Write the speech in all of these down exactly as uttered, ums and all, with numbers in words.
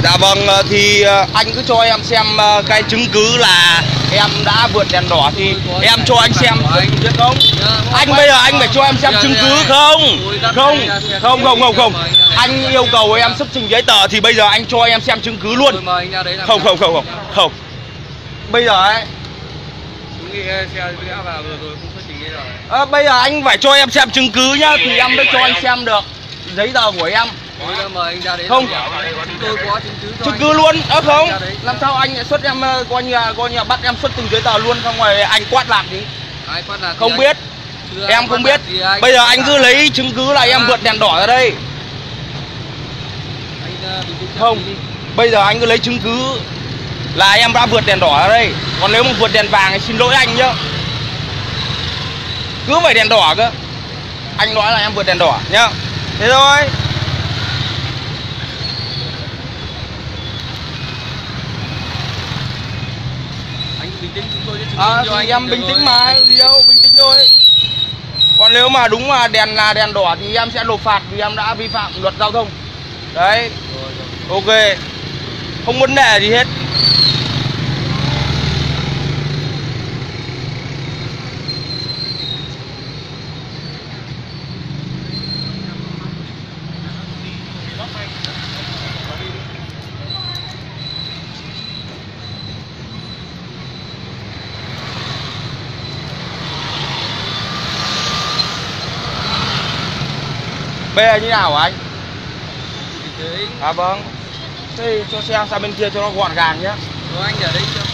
Dạ vâng, thì anh cứ cho em xem cái chứng cứ là em đã vượt đèn đỏ thì em cho anh xem biết không? Anh bây giờ anh phải cho em xem chứng cứ không? Không, không, không, không, không. Anh yêu cầu em xuất trình giấy tờ thì bây giờ anh cho em xem chứng cứ luôn. Không, không, không, không, không. Bây giờ ấy. À, bây giờ anh phải cho em xem chứng cứ nhá thì em mới cho anh xem được giấy tờ của em. Không, chứng cứ luôn, ơ không, làm sao anh lại xuất em coi như là coi như là bắt em xuất trình giấy tờ luôn không rồi anh quát lạc đi. Không biết, em không biết. Bây giờ anh cứ lấy chứng cứ là em vượt đèn đỏ ra đây. Không, bây giờ anh cứ lấy chứng cứ là em đã vượt đèn đỏ ra đây. Còn nếu mà vượt đèn vàng thì xin lỗi anh nhá. Cứ phải đèn đỏ cơ. Anh nói là em vượt đèn đỏ nhá. Thế thôi. À, thì em bình tĩnh mà, gì đâu, bình tĩnh thôi. Còn nếu mà đúng mà đèn là đèn đỏ thì em sẽ nộp phạt vì em đã vi phạm luật giao thông. Đấy. Ok. Không vấn đề gì hết. Bây giờ như nào hả anh? À vâng. Thế cho xe sang bên kia cho nó gọn gàng nhé. Rồi anh ở đây chưa?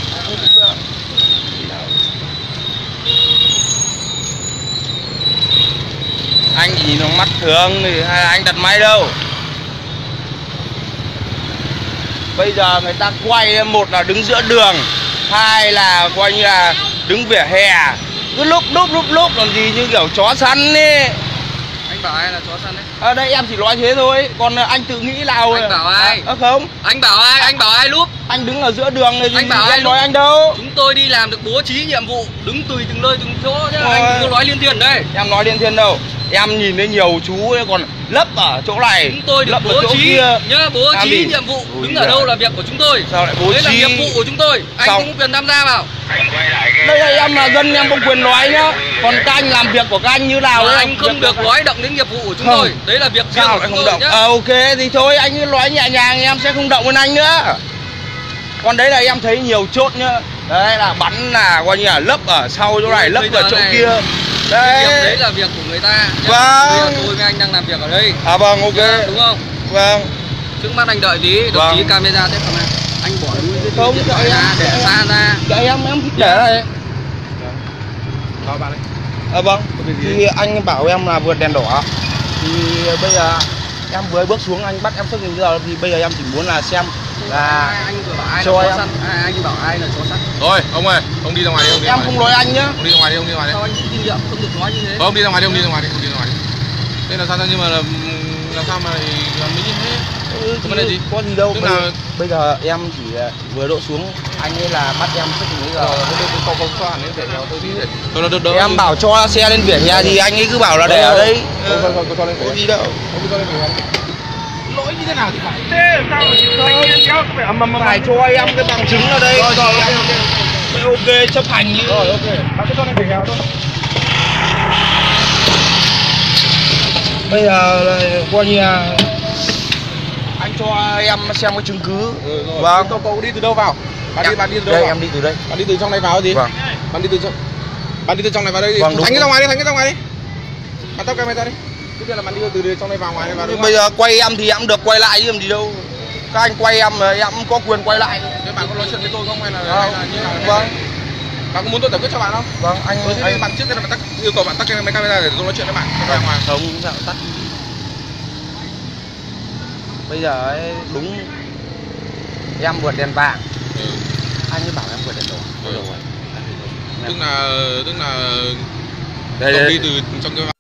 Anh chỉ nhìn bằng mắt thường thì hay là anh đặt máy đâu. Bây giờ người ta quay, một là đứng giữa đường, hai là coi như là đứng vỉa hè. Cứ lúc lúc lúc lúc còn gì như kiểu chó săn ấy. Anh bảo ai là chó săn đấy? Ở đây em chỉ nói thế thôi, còn anh tự nghĩ nào? Anh bảo ai? À, không. Anh bảo ai? Anh bảo ai lúc? Anh đứng ở giữa đường này thì anh bảo em ai nói lúc? Anh đâu? Chúng tôi đi làm được bố trí nhiệm vụ, đứng tùy từng nơi từng chỗ chứ. Anh cứ nói liên thiên đây. Em nói liên thiên đâu? Em nhìn thấy nhiều chú ấy còn lấp ở chỗ này. Chúng tôi được bố trí kia. Nhá, bố trí đi. Nhiệm vụ. Ui đứng ở đâu là việc của chúng tôi. Sao lại bố đấy trí? Đấy là nhiệm vụ của chúng tôi. Anh Sao? không quyền tham gia vào. Đây là em là dân, em không quyền nói nhá. Còn các anh làm việc của các anh như nào đấy? Anh không được nói động đến nghiệp vụ của chúng không. tôi. Đấy là việc riêng của chúng không tôi động. nhá. À, ok thì thôi anh cứ nói nhẹ nhàng em sẽ không động đến anh nữa. Còn đấy là em thấy nhiều chốt nhá. Đấy là bắn là coi như là lấp ở sau chỗ này, lấp ở chỗ này, kia. Đấy. Việc đấy là việc của người ta. Vâng. Bây giờ tôi với anh đang làm việc ở đây. À vâng, ok. Nhá, đúng không? Vâng. Trước mắt anh đợi tí, đồng vâng. chí camera tiếp camera. Anh bỏ đuôi cái không điện thoại ra để em, xa ra. Để em em thích để đây. Đó bạn ấy. À vâng. Thì anh bảo em là vượt đèn đỏ. Thì bây giờ em vừa bước xuống anh bắt em xuất trình giờ thì bây giờ em chỉ muốn là xem là anh vừa bảo ai cho là chó em. săn, ai anh bảo ai là chó săn. Rồi, ông ơi, ông đi ra ngoài đi, ông đi. Em không nói anh nhá. Ông đi ra ngoài đi, ông đi ra ngoài đi. Sao anh chịu kinh nghiệm không được nói như thế? Ông đi ra ngoài đi, ông đi ra ngoài đi, ông đi ra ngoài đi. Thế là sao nhưng mà là làm sao mà làm mấy như thế? Ừ, vấn đề gì? Có gì đâu. Tức Bây, là... bây giờ em chỉ vừa đỗ xuống anh ấy là bắt em xuất trình bây giờ. Không không cho hẳn để cho tôi đi để. Tôi là được đỡ. Em bảo cho xe lên vỉa hè thì anh ấy cứ bảo là để ở đây. Không không không cho lên. Có gì đâu. Không cho lên vỉa hè. Lỗi như thế nào thì phải. Thế sao mà phải cho em cái bằng chứng ở đây. Rồi rồi ok ok. Ok chấp hành như. Rồi ok. Bác cứ cho lên vỉa hè thôi. Bây giờ là coi như là anh cho em xem cái chứng cứ. Ừ, rồi. Vâng. Cậu, cậu đi từ đâu vào? Bạn em, đi bạn đi từ đâu đây, vào? em đi từ đây. Bạn đi từ trong này vào gì? Vâng. Bạn đi từ trong Bạn đi từ trong này vào đây đi. Vâng, Thành cái ra ngoài đi, thành cái ra ngoài đi. Bạn tắt camera đi. Trước tiên là bạn đi từ, từ trong này vào ngoài này vào. Nhưng bây giờ quay em thì em được quay lại chứ làm gì đâu. Các anh quay em em cũng có quyền quay lại. Thế bạn có nói chuyện với tôi không hay là, à, hay là như nào? Vâng. Bạn có muốn tôi giải quyết cho bạn không? Vâng, anh tôi anh bạn trước tiên là bạn tắt yêu cầu bạn tắt cái camera để tôi nói chuyện với bạn. Vâng. Không, sao tắt. Bây giờ ấy, đúng em vượt đèn vàng. Ừ. Anh ấy bảo em vượt đèn đỏ. Ừ. Tức là tức là đây, cậu đây. đi từ trong cái